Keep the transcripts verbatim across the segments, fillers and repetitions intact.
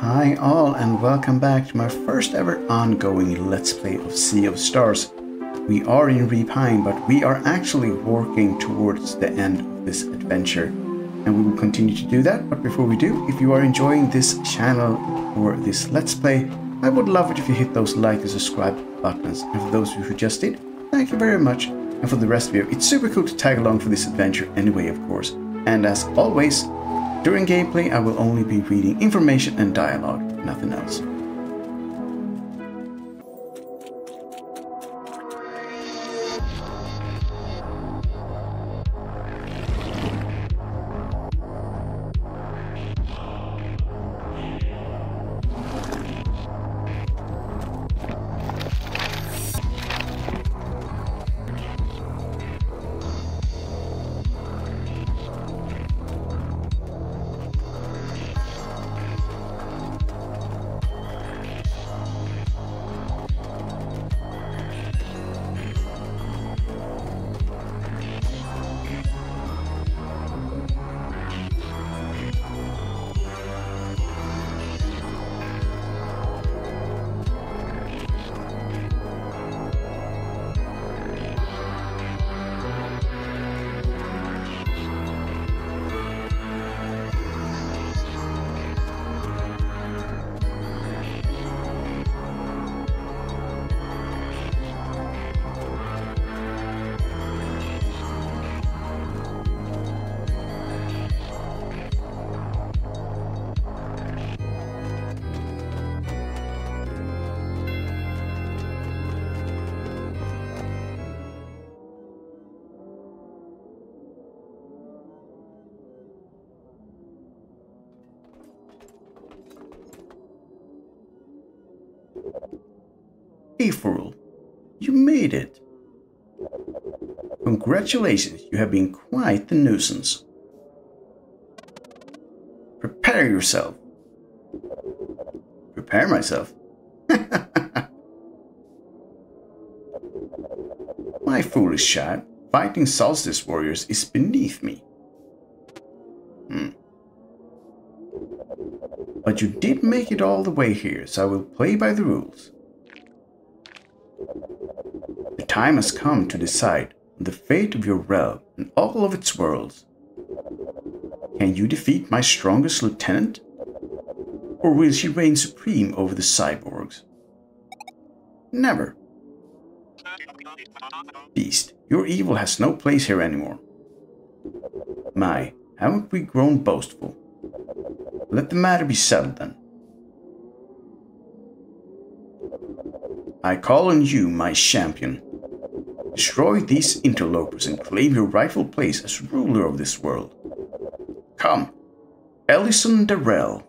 Hi all, and welcome back to my first ever ongoing Let's Play of Sea of Stars. We are in Repine, but we are actually working towards the end of this adventure. And we will continue to do that, but before we do, if you are enjoying this channel or this Let's Play, I would love it if you hit those like and subscribe buttons. And for those of you who just did, thank you very much. And for the rest of you, it's super cool to tag along for this adventure anyway, of course. And as always, during gameplay, I will only be reading information and dialogue, nothing else. Aephorul, you made it. Congratulations, you have been quite the nuisance. Prepare yourself. Prepare myself? My foolish child, fighting solstice warriors is beneath me. Hmm. But you did make it all the way here, so I will play by the rules. The time has come to decide on the fate of your realm and all of its worlds. Can you defeat my strongest lieutenant? Or will she reign supreme over the cyborgs? Never. Beast, your evil has no place here anymore. My, haven't we grown boastful? Let the matter be settled then. I call on you, my champion. Destroy these interlopers and claim your rightful place as ruler of this world. Come, Elysan'darëlle.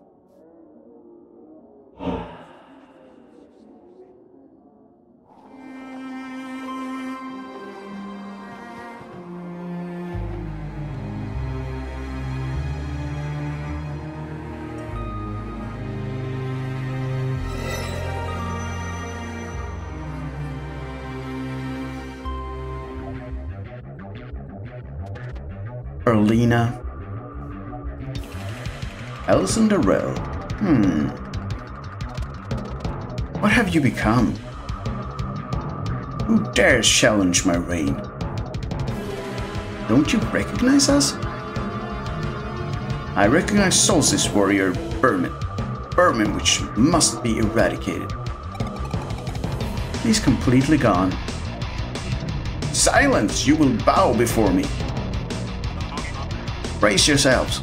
Erlina. Elysan'darëlle. Hmm. What have you become? Who dares challenge my reign? Don't you recognize us? I recognize Solstice Warrior Vermin. Vermin which must be eradicated. He's completely gone. Silence! You will bow before me. Brace yourselves.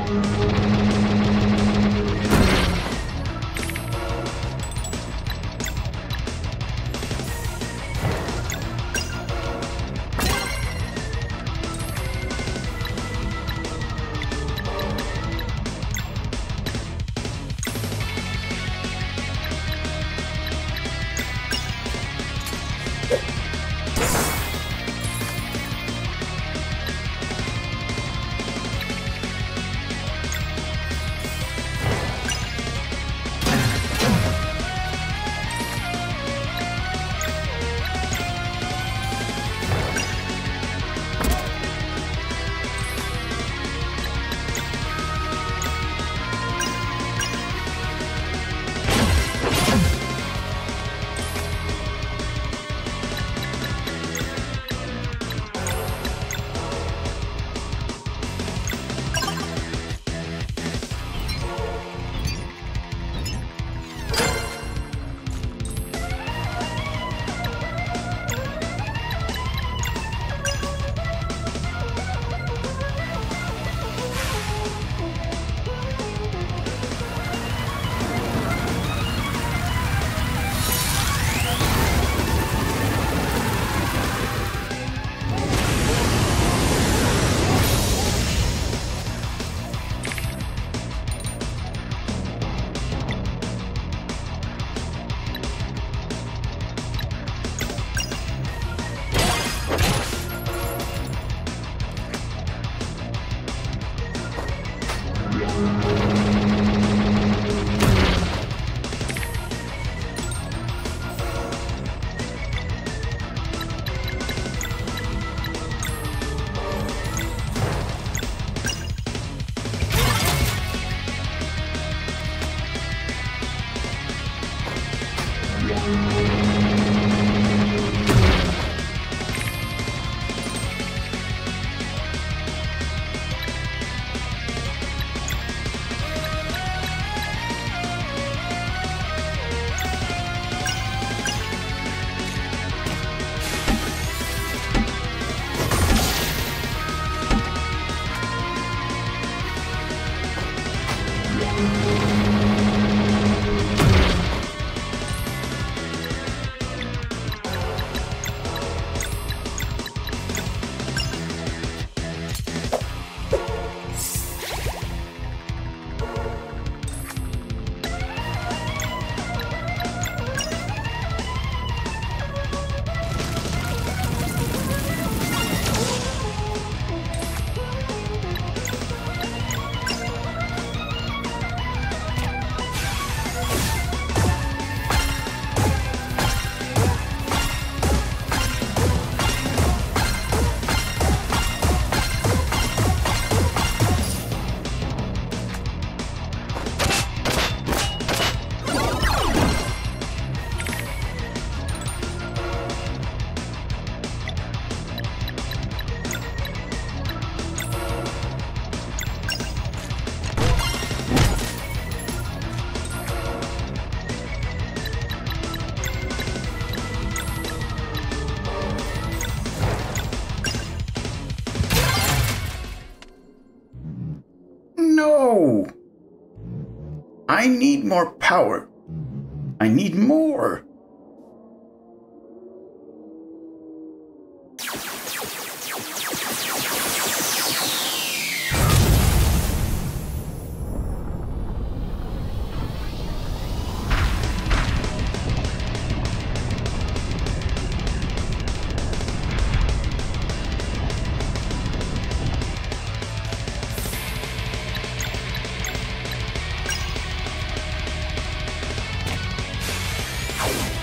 No! I need more power. I need more. You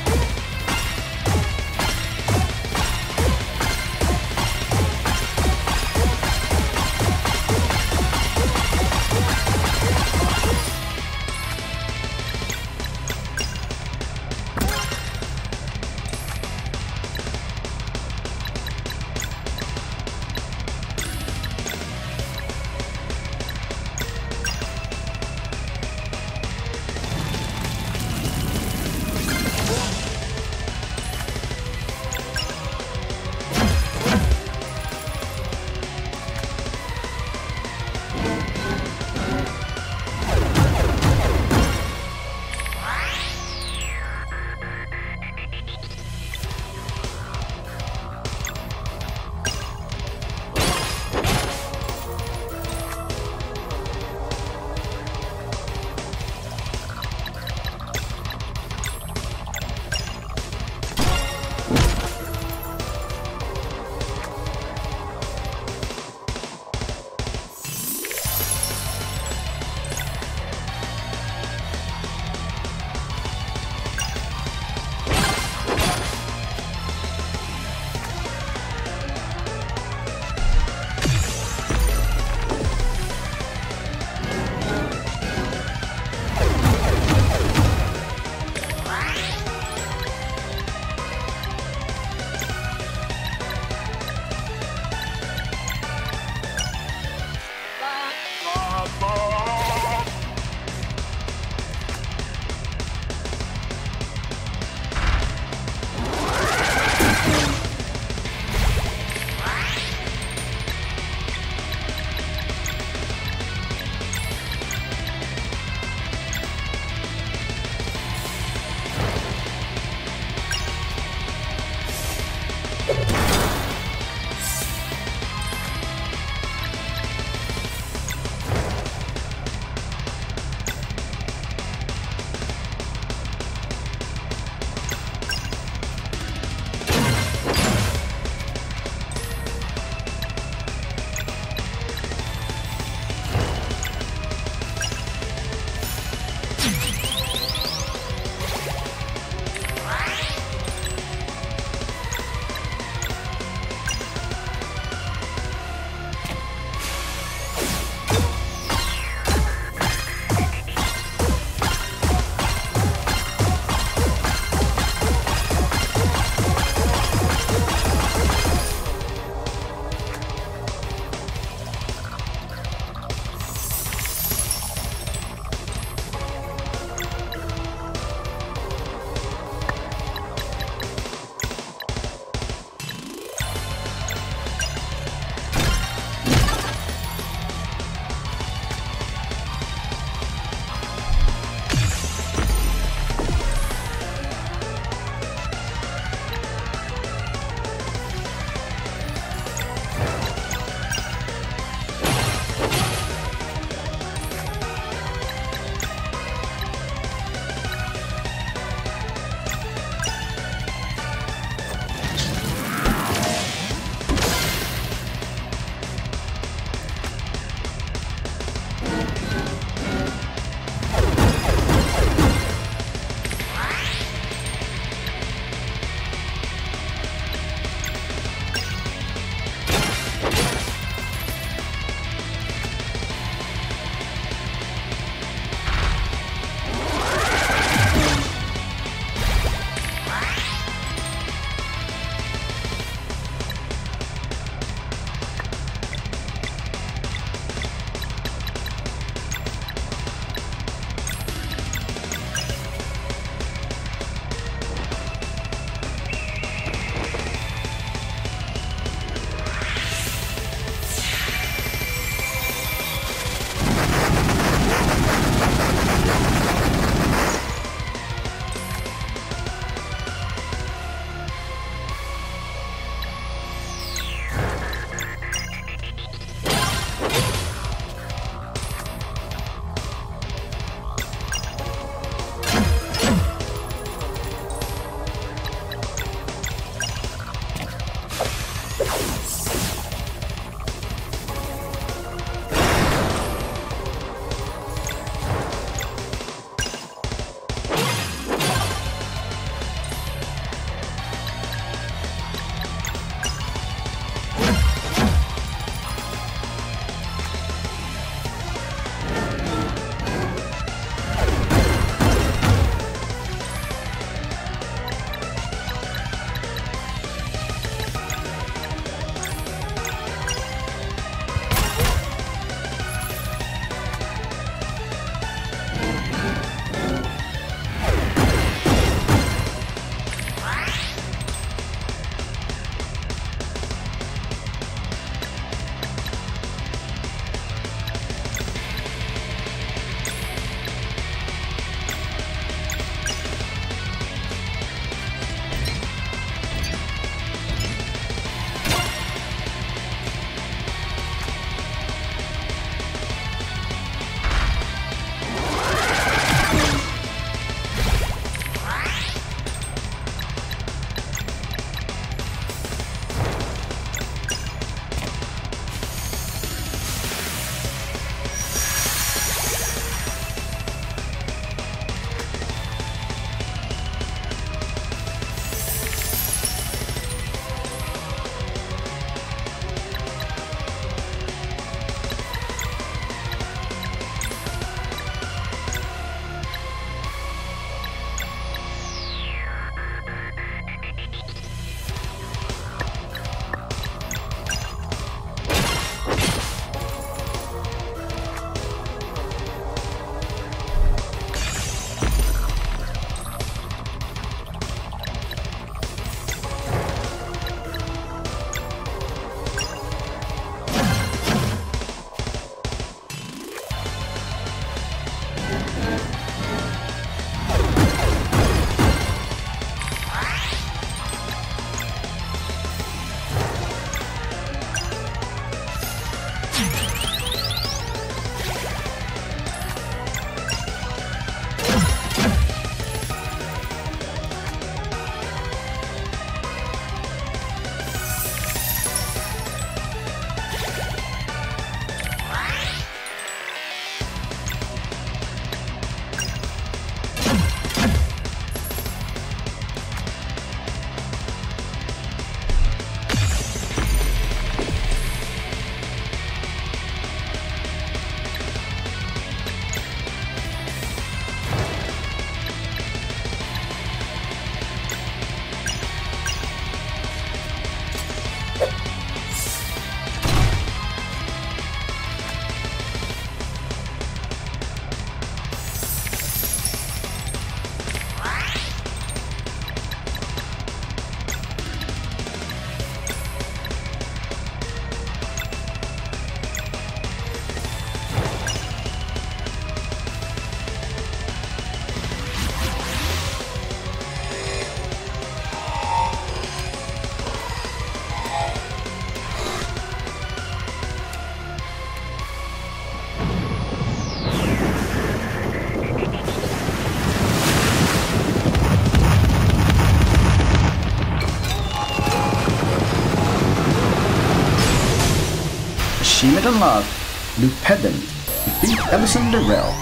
Achievement unlocked. Blue Pedant. Defeat Elysan'darëlle.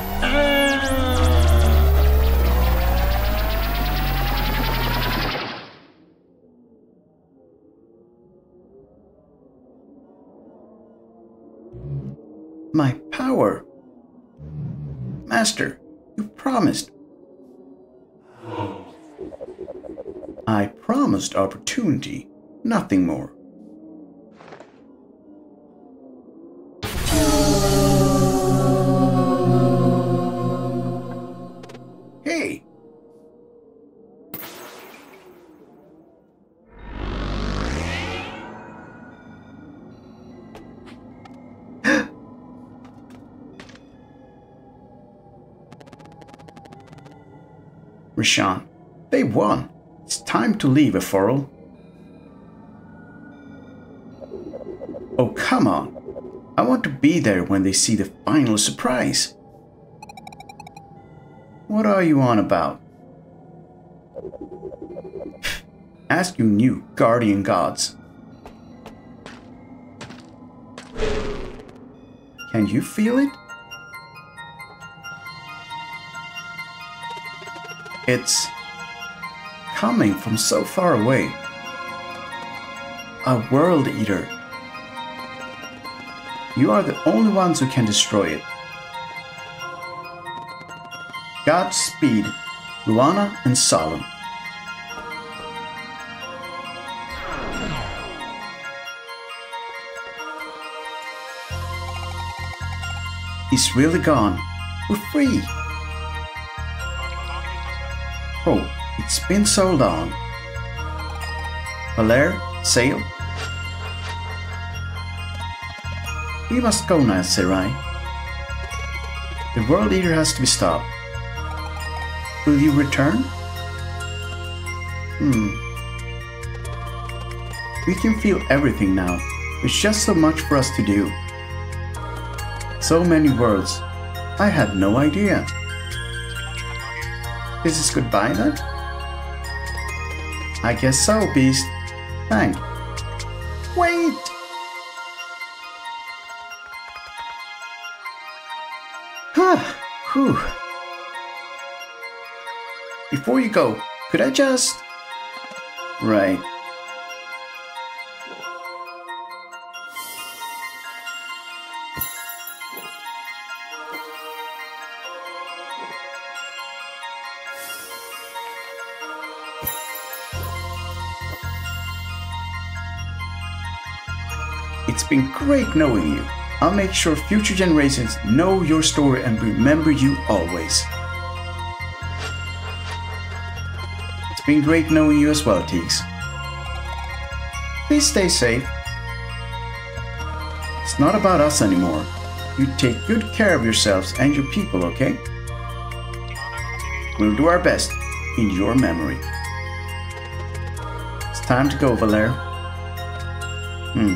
My power. Master, you promised. I promised opportunity, nothing more. Hey! Rashawn, they won. It's time to leave, Aephorul. Oh, come on. I want to be there when they see the final surprise. What are you on about? Ask you new guardian gods. Can you feel it? It's coming from so far away. A world eater. You are the only ones who can destroy it. Godspeed, Luana and Solemn. He's really gone. We're free. Oh, it's been so long. Lair, sail. We must go now, Sarai. The World Eater has to be stopped. Will you return? Hmm. We can feel everything now. There's just so much for us to do. So many worlds. I had no idea. This is goodbye then? I guess so, Beast. Thank. Wait! Whew. Before you go, could I just... Right. It's been great knowing you. I'll make sure future generations know your story and remember you always. It's been great knowing you as well, Teaks. Please stay safe. It's not about us anymore. You take good care of yourselves and your people, okay? We'll do our best in your memory. It's time to go, Lair. Hmm.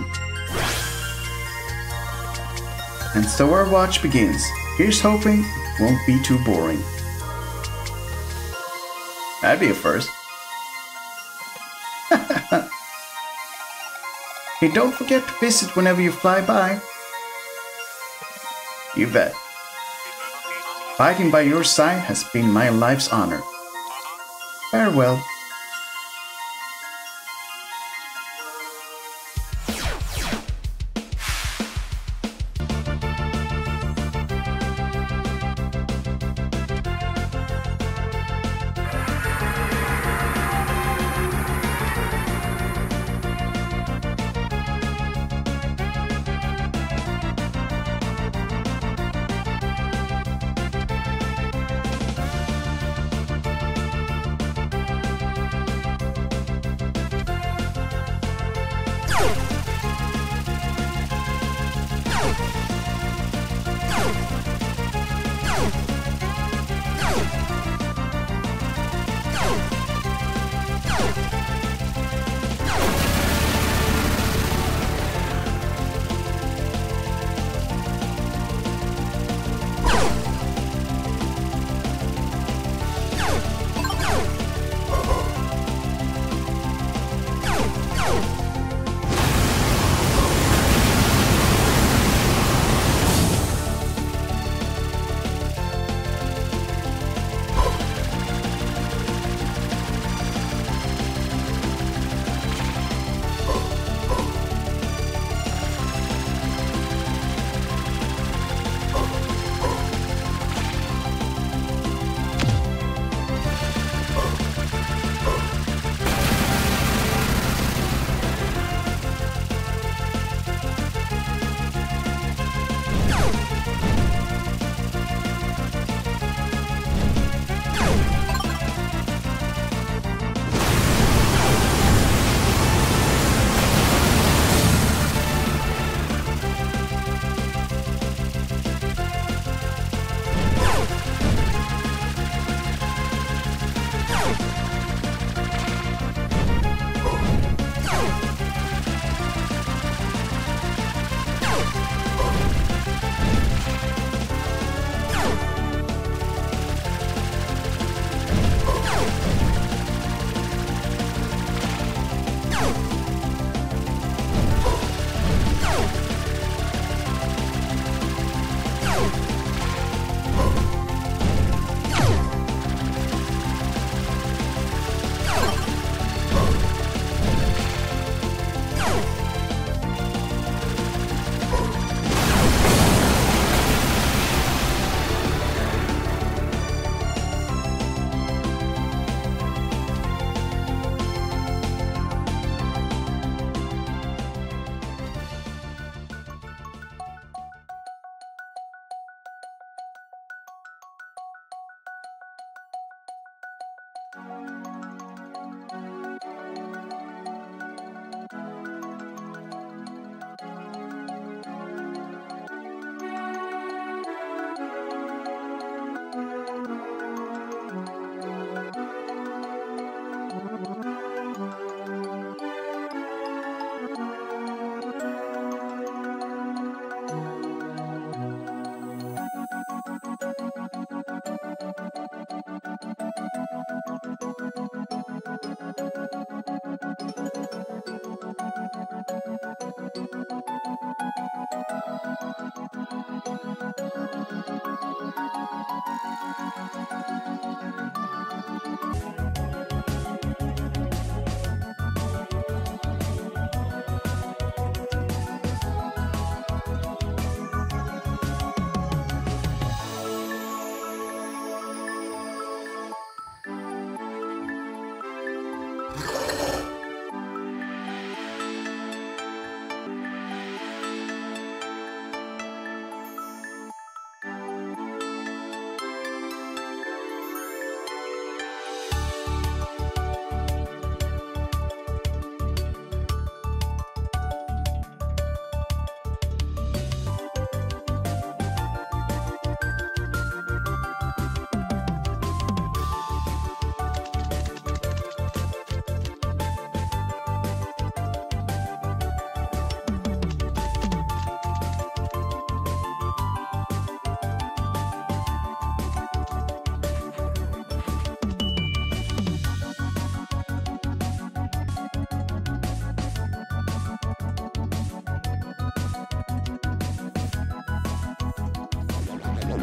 And so our watch begins. Here's hoping it won't be too boring. That'd be a first. Hey, don't forget to visit whenever you fly by. You bet. Fighting by your side has been my life's honor. Farewell.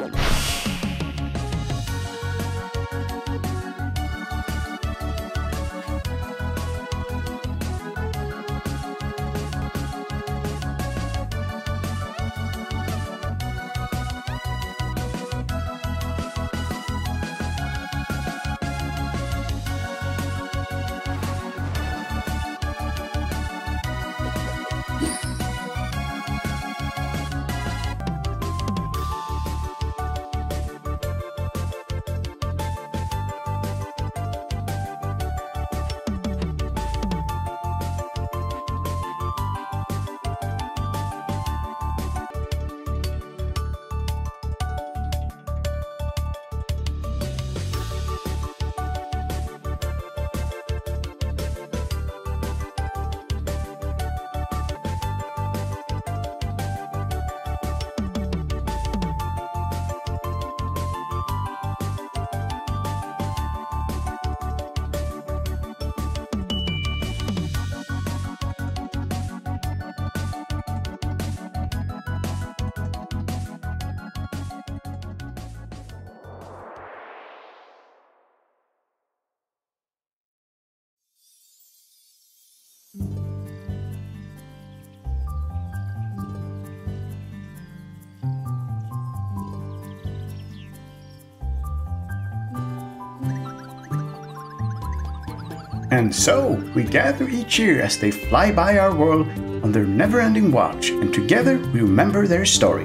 And so, we gather each year as they fly by our world on their never-ending watch, and together we remember their story.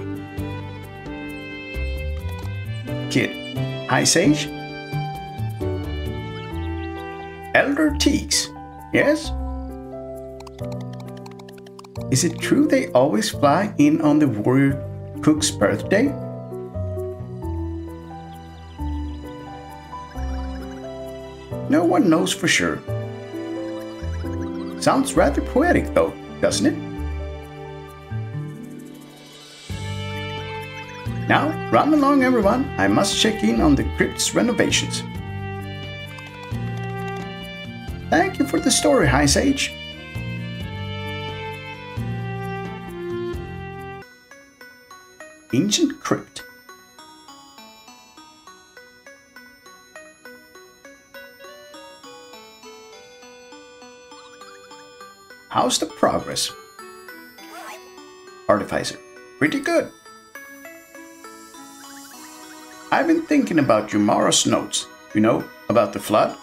Kid, Ice Age? Elder Teaks, yes? Is it true they always fly in on the warrior cook's birthday? No one knows for sure. Sounds rather poetic though, doesn't it? Now, run along everyone, I must check in on the crypt's renovations. Thank you for the story, High Sage. Ancient Crypt. How's the progress? Artificer. Pretty good. I've been thinking about Yumara's notes. You know, about the flood?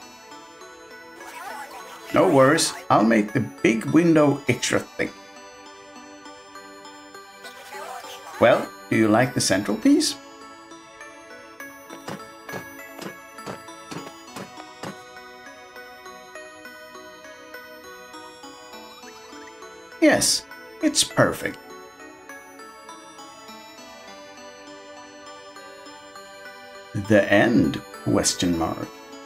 No worries, I'll make the big window extra thick. Well, do you like the central piece? Yes, it's perfect. The end? Question mark.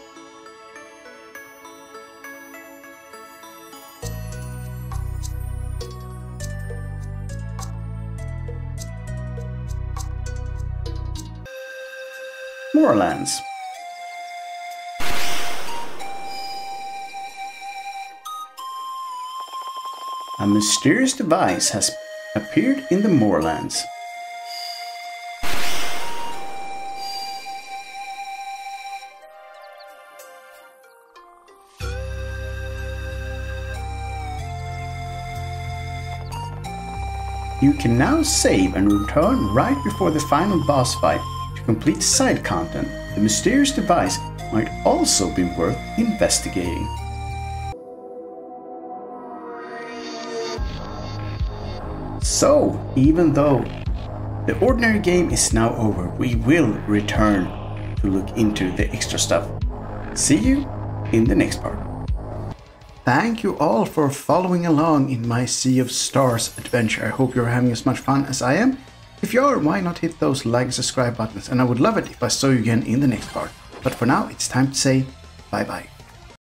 Moorlands. A mysterious device has appeared in the moorlands. You can now save and return right before the final boss fight to complete side content. The mysterious device might also be worth investigating. So, even though the ordinary game is now over, we will return to look into the extra stuff. See you in the next part. Thank you all for following along in my Sea of Stars adventure. I hope you're having as much fun as I am. If you are, why not hit those like and subscribe buttons, and I would love it if I saw you again in the next part. But for now, it's time to say bye bye.